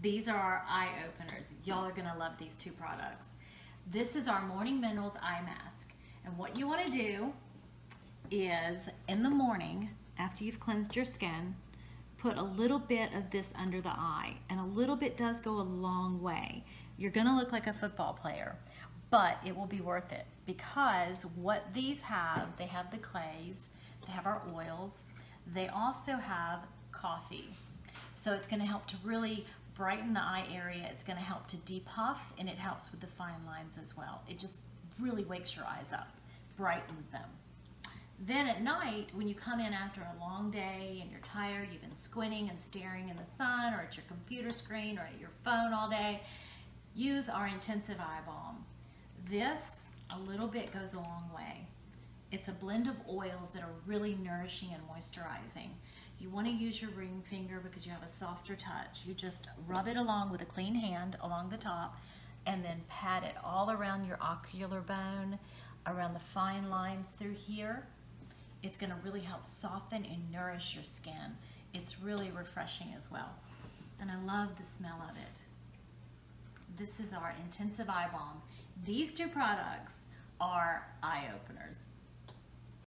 These are our eye openers. Y'all are gonna love these two products. This is our Morning Minerals Eye Mask. And what you wanna do is, in the morning, after you've cleansed your skin, put a little bit of this under the eye. And a little bit does go a long way. You're gonna look like a football player, but it will be worth it because what these have, they have the clays, they have our oils, they also have coffee. So it's gonna help to really brighten the eye area. It's gonna help to depuff, and it helps with the fine lines as well. It just really wakes your eyes up, brightens them. Then at night, when you come in after a long day and you're tired, you've been squinting and staring in the sun or at your computer screen or at your phone all day, use our Intensive Eye Balm. This, a little bit goes a long way. It's a blend of oils that are really nourishing and moisturizing. You want to use your ring finger because you have a softer touch. You just rub it along with a clean hand along the top and then pat it all around your ocular bone, around the fine lines through here. It's going to really help soften and nourish your skin. It's really refreshing as well. And I love the smell of it. This is our Intensive Eye Balm. These two products are eye openers.